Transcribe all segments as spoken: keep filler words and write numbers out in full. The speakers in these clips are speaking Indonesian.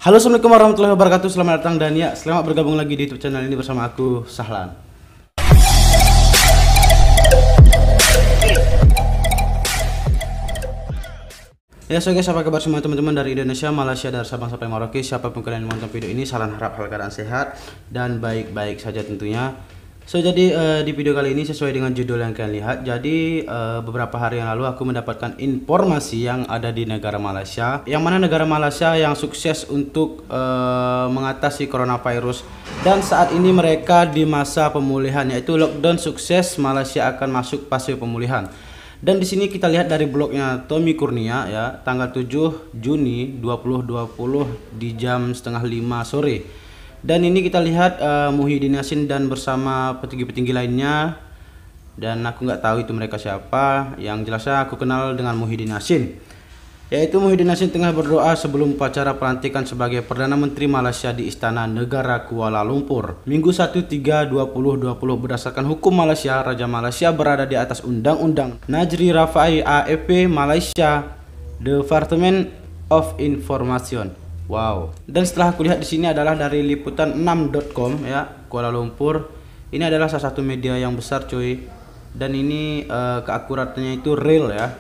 Halo, assalamualaikum warahmatullahi wabarakatuh. Selamat datang dan ya, selamat bergabung lagi di YouTube channel ini bersama aku, Sahlan. Ya, so guys, apa kabar semua teman-teman dari Indonesia, Malaysia, dari Sabang sampai Merauke. Siapapun kalian yang menonton video ini, Sahlan harap hal keadaan sehat dan baik-baik saja tentunya. So jadi uh, di video kali ini sesuai dengan judul yang kalian lihat. Jadi uh, beberapa hari yang lalu aku mendapatkan informasi yang ada di negara Malaysia, yang mana negara Malaysia yang sukses untuk uh, mengatasi coronavirus, dan saat ini mereka di masa pemulihan, yaitu lockdown sukses. Malaysia akan masuk fase pemulihan. Dan di sini kita lihat dari blognya Tommy Kurnia ya, tanggal tujuh Juni dua ribu dua puluh di jam setengah lima sore. Dan ini kita lihat uh, Muhyiddin Yassin dan bersama petinggi-petinggi lainnya, dan aku nggak tahu itu mereka siapa. Yang jelasnya aku kenal dengan Muhyiddin Yassin, yaitu Muhyiddin Yassin tengah berdoa sebelum upacara pelantikan sebagai Perdana Menteri Malaysia di Istana Negara Kuala Lumpur Minggu satu tiga dua ribu dua puluh. Berdasarkan hukum Malaysia, Raja Malaysia berada di atas Undang-Undang Najri Rafai A F P Malaysia Department of Information. Wow. Dan setelah aku lihat di sini adalah dari liputan enam dot com ya, Kuala Lumpur. Ini adalah salah satu media yang besar cuy. Dan ini uh, keakuratannya itu real ya.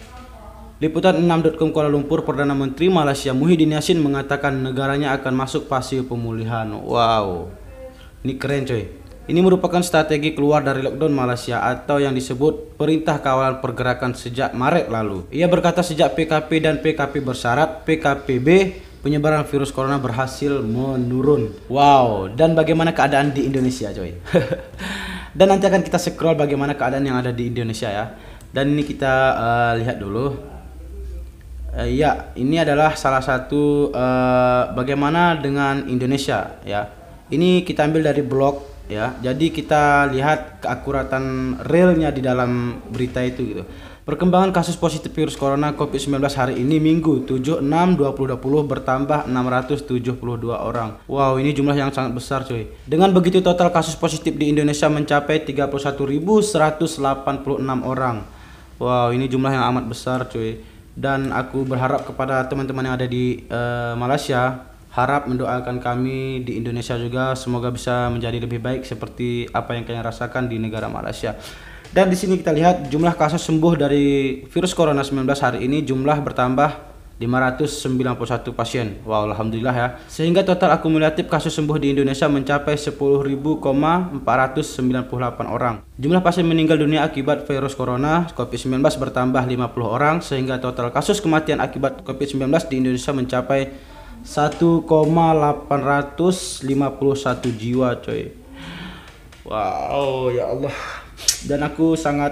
Liputan enam dot com Kuala Lumpur, Perdana Menteri Malaysia Muhyiddin Yassin mengatakan negaranya akan masuk fase pemulihan. Wow. Ini keren cuy. Ini merupakan strategi keluar dari lockdown Malaysia atau yang disebut Perintah Kawalan Pergerakan sejak Maret lalu. Ia berkata sejak P K P dan P K P bersyarat, P K P B, penyebaran virus corona berhasil menurun. Wow. Dan bagaimana keadaan di Indonesia coy? Dan nanti akan kita scroll bagaimana keadaan yang ada di Indonesia ya. Dan ini kita uh, lihat dulu. Uh, ya, ini adalah salah satu uh, bagaimana dengan Indonesia ya. Ini kita ambil dari blog ya. Jadi kita lihat keakuratan realnya di dalam berita itu gitu. Perkembangan kasus positif virus corona COVID sembilan belas hari ini Minggu tujuh enam dua ribu dua puluh bertambah enam ratus tujuh puluh dua orang. Wow, ini jumlah yang sangat besar cuy. Dengan begitu total kasus positif di Indonesia mencapai tiga puluh satu ribu seratus delapan puluh enam orang. Wow, ini jumlah yang amat besar cuy. Dan aku berharap kepada teman-teman yang ada di uh, Malaysia, harap mendoakan kami di Indonesia juga semoga bisa menjadi lebih baik seperti apa yang kalian rasakan di negara Malaysia. Dan di sini kita lihat jumlah kasus sembuh dari virus corona sembilan belas hari ini jumlah bertambah lima ratus sembilan puluh satu pasien. Wow, alhamdulillah ya. Sehingga total akumulatif kasus sembuh di Indonesia mencapai sepuluh ribu empat ratus sembilan puluh delapan orang. Jumlah pasien meninggal dunia akibat virus corona COVID sembilan belas bertambah lima puluh orang sehingga total kasus kematian akibat COVID sembilan belas di Indonesia mencapai satu koma delapan lima satu jiwa coy. Wow, ya Allah. Dan aku sangat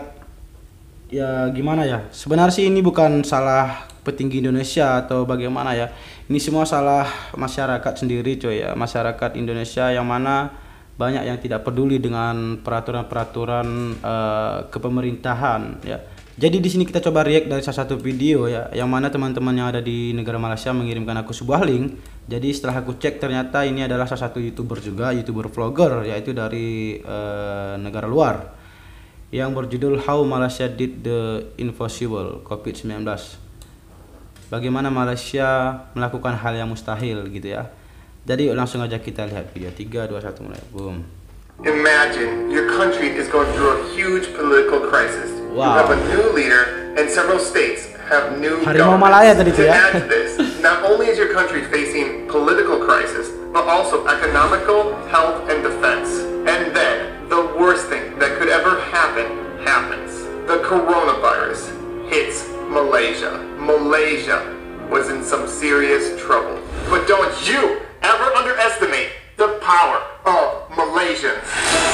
ya gimana ya, sebenarnya sih ini bukan salah petinggi Indonesia atau bagaimana ya, ini semua salah masyarakat sendiri coy ya. Masyarakat Indonesia yang mana banyak yang tidak peduli dengan peraturan-peraturan uh, kepemerintahan ya. Jadi di sini kita coba react dari salah satu video ya, yang mana teman-teman yang ada di negara Malaysia mengirimkan aku sebuah link. Jadi setelah aku cek ternyata ini adalah salah satu YouTuber juga, YouTuber vlogger, yaitu dari uh, negara luar, yang berjudul How Malaysia Did the Impossible COVID sembilan belas. Bagaimana Malaysia melakukan hal yang mustahil gitu ya. Jadi langsung aja kita lihat video. Tiga, dua, satu, mulai. Boom. Imagine your country is going through a huge political crisis. Wow. You have a new leader and several states have new Harimau Malaya tadi governments. tuh To ya. add to this, not only is your country facing political crisis, but also economical, health, and defense. And then the worst thing that could ever happen happens. The coronavirus hits Malaysia. Malaysia was in some serious trouble. But don't you ever underestimate the power of Malaysians.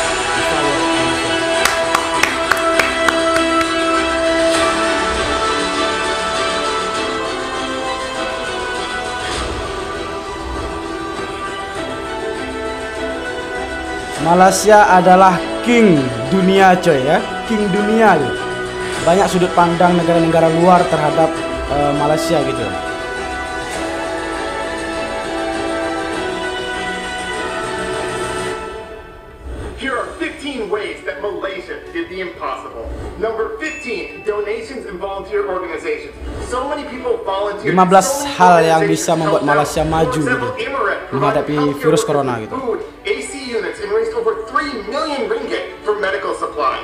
Malaysia adalah king dunia coy ya, king dunia gitu. Banyak sudut pandang negara-negara luar terhadap uh, Malaysia gitu. Here are fifteen ways that Malaysia did the the impossible. Number fifteen, donations and volunteer organizations. So many people volunteer. lima belas hal yang bisa membuat Malaysia maju gitu menghadapi virus corona gitu. Food, A C units, and raised over three million ringgit for medical supplies.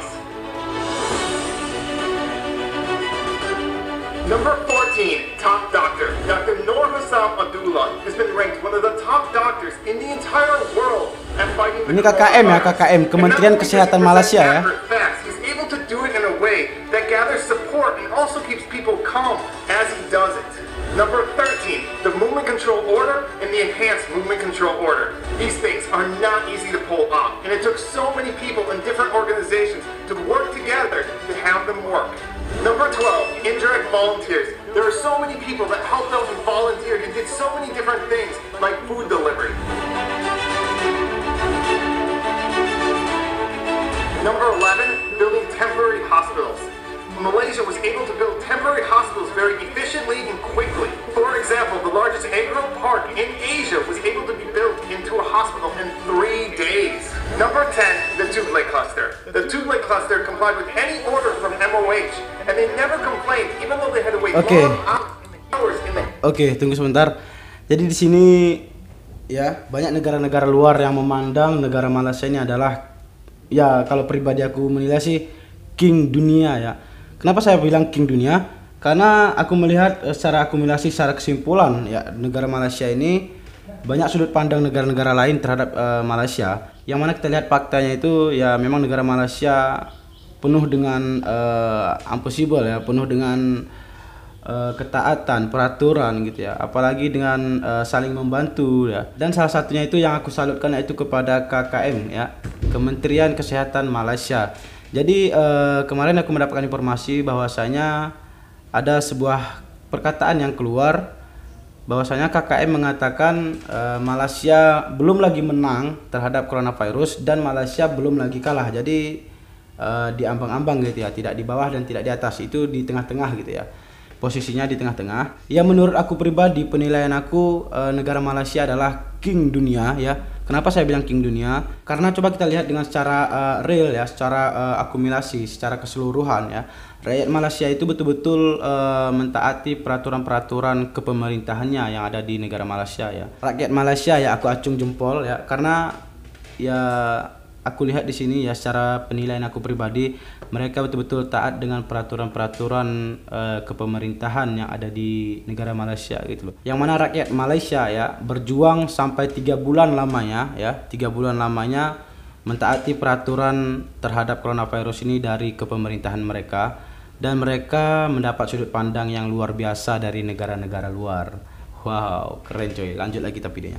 Number fourteen, top doctor. Doctor Noor Hussam Abdullah has been ranked one of the top doctors in the entire world at fighting the Ini K K M ya, K K M, Kementerian Kesehatan Malaysia ya. He's able to do it in a way that gathers support and also keeps people calm as he does it. Number thirteen, the movement control order and the enhanced movement control order. These things are not easy to pull off, and it took so many people in different organizations to work together to have them work. Number twelve, indirect volunteers. There are so many people that helped out and volunteered and did so many different things like food delivery. Number eleven, building temporary hospitals. Malaysia was able to build temporary hospitals very efficiently and quickly. For example, the largest agro park in Asia was able to be built into a hospital in three days. Number ten, the Tughlai cluster. The Tughlai cluster complied with any order from M O H, and they never complained, even though they had to wait okay. long hours in the... Oke, okay, tunggu sebentar. Jadi di sini ya banyak negara-negara luar yang memandang negara Malaysia ini adalah, ya kalau pribadi aku menilai sih king dunia ya. Kenapa saya bilang king dunia? Karena aku melihat secara akumulasi, secara kesimpulan ya, negara Malaysia ini banyak sudut pandang negara-negara lain terhadap uh, Malaysia. Yang mana kita lihat faktanya itu ya memang negara Malaysia penuh dengan uh, impossible ya, penuh dengan uh, ketaatan, peraturan gitu ya. Apalagi dengan uh, saling membantu ya. Dan salah satunya itu yang aku salutkan yaitu kepada K K M ya, Kementerian Kesehatan Malaysia. Jadi uh, kemarin aku mendapatkan informasi bahwasanya ada sebuah perkataan yang keluar bahwasanya K K M mengatakan uh, Malaysia belum lagi menang terhadap coronavirus dan Malaysia belum lagi kalah. Jadi uh, di ambang-ambang gitu ya, tidak di bawah dan tidak di atas, itu di tengah-tengah gitu ya. Posisinya di tengah-tengah. Ya menurut aku pribadi, penilaian aku uh, negara Malaysia adalah king dunia ya. Kenapa saya bilang king dunia? Karena coba kita lihat dengan secara uh, real ya, secara uh, akumulasi, secara keseluruhan ya. Rakyat Malaysia itu betul-betul uh, mentaati peraturan-peraturan kepemerintahannya yang ada di negara Malaysia ya. Rakyat Malaysia ya aku acung jempol ya, karena ya aku lihat di sini ya secara penilaian aku pribadi, mereka betul-betul taat dengan peraturan-peraturan uh, kepemerintahan yang ada di negara Malaysia gitu loh. Yang mana rakyat Malaysia ya berjuang sampai tiga bulan lamanya ya, tiga bulan lamanya mentaati peraturan terhadap coronavirus ini dari kepemerintahan mereka, dan mereka mendapat sudut pandang yang luar biasa dari negara-negara luar. Wow, keren coy. Lanjut lagi kita videonya.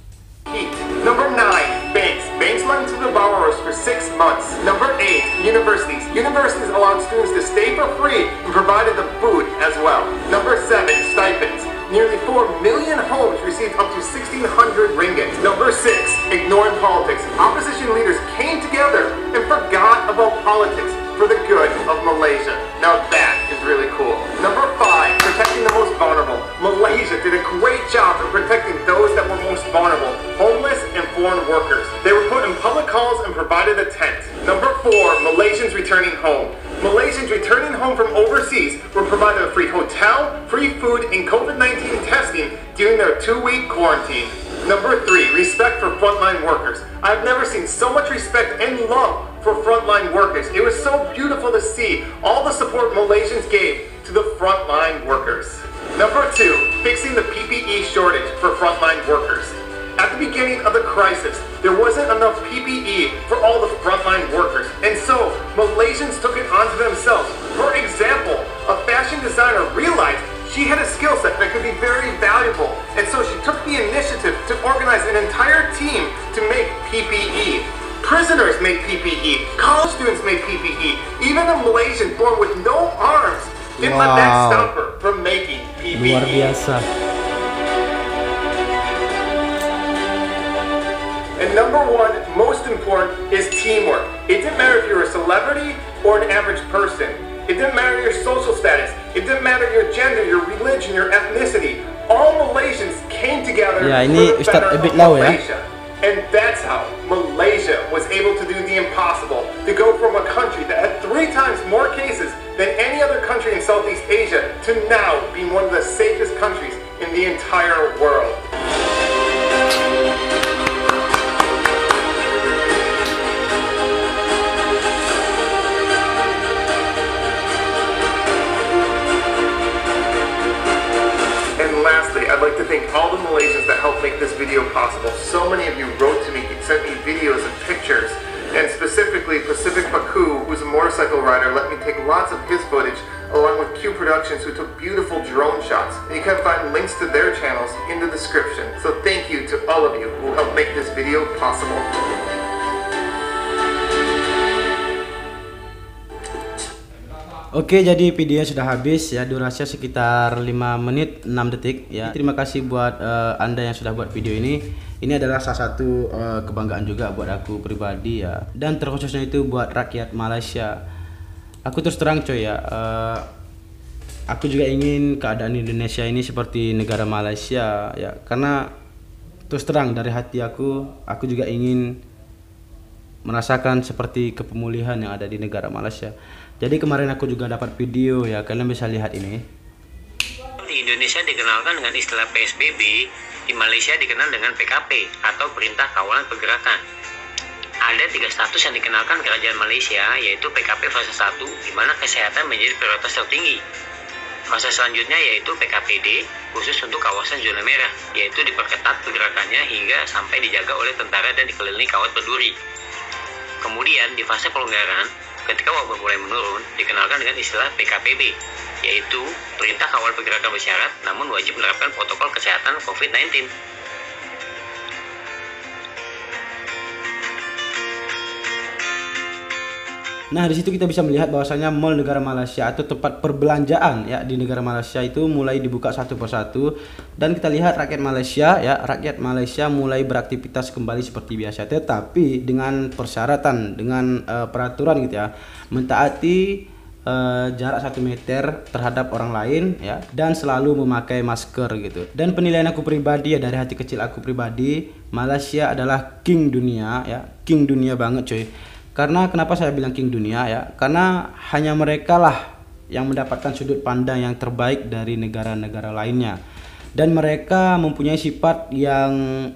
Number nine, banks. Banks lend to the borrowers for six months. Number eight, universities. Universities allowed students to stay for free and provided them food as well. Number seven, stipends. Nearly four million homes received up to sixteen hundred ringgit. Number six, ignoring politics. Opposition leaders came together and forgot about politics for the good of Malaysia. Now that is really cool. Number five, protecting the most vulnerable. Malaysia did a great job of protecting those that were most vulnerable, homeless and foreign workers. They were put in public halls and provided a tent. Number four, Malaysians returning home. Malaysians returning home from overseas were provided a free hotel, free food, and COVID nineteen testing during their two-week quarantine. Number three, respect for frontline workers. I've never seen so much respect and love for frontline workers. It was so beautiful to see all the support Malaysians gave to the frontline workers. Number two, fixing the P P E shortage for frontline workers. At the beginning of the crisis, there wasn't enough P P E for all the frontline workers, and so Malaysians took it onto themselves. For example, a fashion designer realized she had a skill set that could be very valuable, and so she took the initiative to organize an entire team to make P P E. Prisoners make P P E, college students make P P E, even a Malaysian born with no arms didn't let that Wow. stop her from making P P E. Luar biasa. And number one, most important, is teamwork. It didn't matter if you're a celebrity or an average person. It didn't matter your social status. It didn't matter your gender, your religion, your ethnicity. All Malaysians came together Ya, ini for the Ustadz better Ebit of Lau ya. Malaysia. And that's how Malaysia was able to do the impossible, to go from a country that had three times more cases than any other country in Southeast Asia to now being one of the safest countries in the entire world. And lastly, I'd like to thank all the Malaysians that helped make this video possible. So many of you wrote to me, sent me videos and pictures, and specifically Pacific Paku, who's a motorcycle rider, let me take lots of his footage, along with Q Productions, who took beautiful drone shots. And you can find links to their channels in the description. So thank you to all of you who helped make this video possible. Oke, jadi videonya sudah habis ya, durasinya sekitar lima menit enam detik ya. Terima kasih buat uh, Anda yang sudah buat video ini. Ini adalah salah satu uh, kebanggaan juga buat aku pribadi ya. Dan terkhususnya itu buat rakyat Malaysia. Aku terus terang coy ya, uh, aku juga ingin keadaan Indonesia ini seperti negara Malaysia ya. Karena terus terang dari hati aku, aku juga ingin merasakan seperti kepemulihan yang ada di negara Malaysia. Jadi kemarin aku juga dapat video ya, kalian bisa lihat ini. Di Indonesia dikenalkan dengan istilah P S B B, di Malaysia dikenal dengan P K P atau Perintah Kawalan Pergerakan. Ada tiga status yang dikenalkan kerajaan Malaysia, yaitu P K P fase satu, di mana kesehatan menjadi prioritas tertinggi. Fase selanjutnya yaitu P K P D, khusus untuk kawasan zona merah, yaitu diperketat pergerakannya hingga sampai dijaga oleh tentara dan dikelilingi kawat berduri. Kemudian di fase pelonggaran, ketika wabah mulai menurun, dikenalkan dengan istilah P K P B, yaitu Perintah Kawal Pergerakan Bersyarat namun wajib menerapkan protokol kesehatan COVID sembilan belas. Nah, di situ kita bisa melihat bahwasanya mall negara Malaysia atau tempat perbelanjaan ya di negara Malaysia itu mulai dibuka satu persatu, dan kita lihat rakyat Malaysia ya, rakyat Malaysia mulai beraktivitas kembali seperti biasa, tetapi dengan persyaratan, dengan uh, peraturan gitu ya, mentaati uh, jarak satu meter terhadap orang lain ya, dan selalu memakai masker gitu. Dan penilaian aku pribadi ya, dari hati kecil aku pribadi, Malaysia adalah king dunia ya, king dunia banget coy. Karena kenapa saya bilang king dunia ya? Karena hanya mereka lah yang mendapatkan sudut pandang yang terbaik dari negara-negara lainnya. Dan mereka mempunyai sifat yang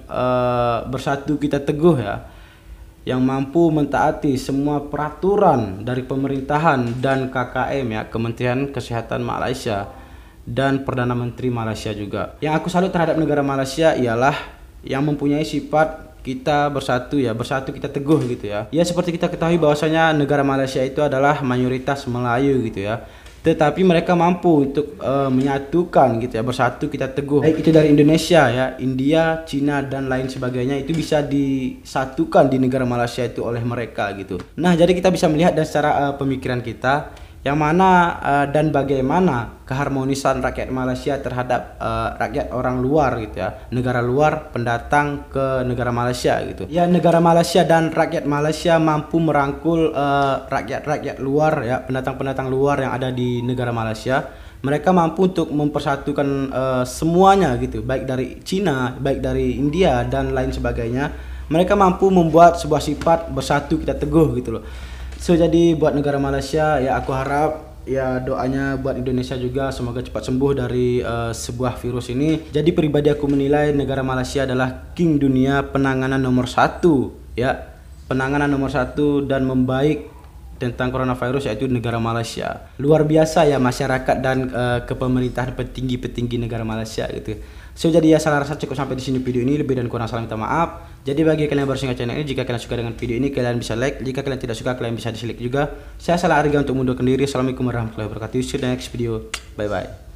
uh, bersatu kita teguh ya. Yang mampu mentaati semua peraturan dari pemerintahan dan K K M ya, Kementerian Kesehatan Malaysia, dan Perdana Menteri Malaysia juga. Yang aku salut terhadap negara Malaysia ialah yang mempunyai sifat kita bersatu ya, bersatu kita teguh gitu ya. Ya seperti kita ketahui bahwasanya negara Malaysia itu adalah mayoritas Melayu gitu ya. Tetapi mereka mampu untuk uh, menyatukan gitu ya, bersatu kita teguh. Baik itu dari Indonesia ya, India, Cina dan lain sebagainya, itu bisa disatukan di negara Malaysia itu oleh mereka gitu. Nah, jadi kita bisa melihat dan secara uh, pemikiran kita yang mana uh, dan bagaimana keharmonisan rakyat Malaysia terhadap uh, rakyat orang luar gitu ya, negara luar pendatang ke negara Malaysia gitu ya. Negara Malaysia dan rakyat Malaysia mampu merangkul rakyat-rakyat uh, luar ya, pendatang-pendatang luar yang ada di negara Malaysia. Mereka mampu untuk mempersatukan uh, semuanya gitu, baik dari Cina, baik dari India dan lain sebagainya. Mereka mampu membuat sebuah sifat bersatu kita teguh gitu loh. So jadi buat negara Malaysia ya, aku harap ya doanya buat Indonesia juga semoga cepat sembuh dari uh, sebuah virus ini. Jadi pribadi aku menilai negara Malaysia adalah king dunia penanganan nomor satu ya, penanganan nomor satu dan membaik tentang coronavirus, yaitu negara Malaysia. Luar biasa ya masyarakat dan uh, kepemerintahan petinggi-petinggi negara Malaysia gitu. So jadi ya, salah rasa cukup sampai di sini video ini, lebih dan kurang salah minta maaf. Jadi bagi kalian yang baru singgah channel ini, jika kalian suka dengan video ini, kalian bisa like. Jika kalian tidak suka, kalian bisa dislike juga. Saya Salah Arga untuk mundurkan diri. Assalamualaikum warahmatullahi wabarakatuh. See you in the next video. Bye bye.